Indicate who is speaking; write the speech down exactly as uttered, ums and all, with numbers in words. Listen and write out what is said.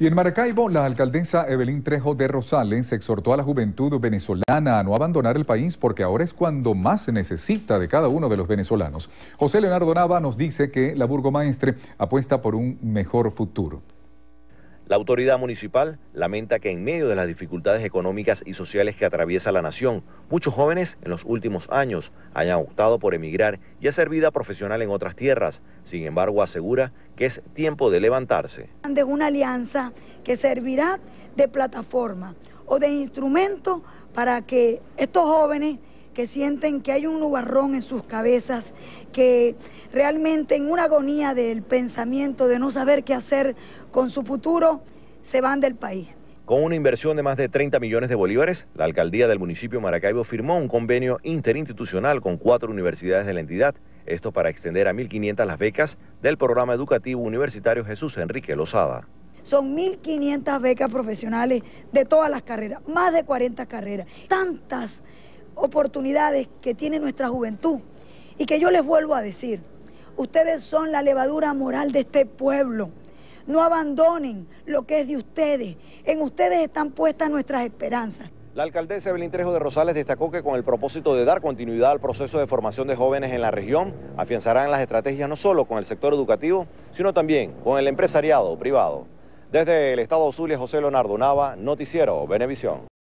Speaker 1: Y en Maracaibo, la alcaldesa Evelyn Trejo de Rosales exhortó a la juventud venezolana a no abandonar el país porque ahora es cuando más se necesita de cada uno de los venezolanos. José Leonardo Nava nos dice que la burgomaestre apuesta por un mejor futuro.
Speaker 2: La autoridad municipal lamenta que en medio de las dificultades económicas y sociales que atraviesa la nación, muchos jóvenes en los últimos años hayan optado por emigrar y hacer vida profesional en otras tierras. Sin embargo, asegura que es tiempo de levantarse.
Speaker 3: De una alianza que servirá de plataforma o de instrumento para que estos jóvenes que sienten que hay un nubarrón en sus cabezas, que realmente en una agonía del pensamiento de no saber qué hacer con su futuro, se van del país.
Speaker 2: Con una inversión de más de treinta millones de bolívares, la alcaldía del municipio de Maracaibo firmó un convenio interinstitucional con cuatro universidades de la entidad, esto para extender a mil quinientas las becas del programa educativo universitario Jesús Enrique Lozada.
Speaker 3: Son mil quinientas becas profesionales de todas las carreras, más de cuarenta carreras, tantas oportunidades que tiene nuestra juventud y que yo les vuelvo a decir, ustedes son la levadura moral de este pueblo, no abandonen lo que es de ustedes, en ustedes están puestas nuestras esperanzas.
Speaker 2: La alcaldesa Evelyn Trejo de Rosales destacó que con el propósito de dar continuidad al proceso de formación de jóvenes en la región, afianzarán las estrategias no solo con el sector educativo, sino también con el empresariado privado. Desde el estado Zulia, José Leonardo Nava, Noticiero Venevisión.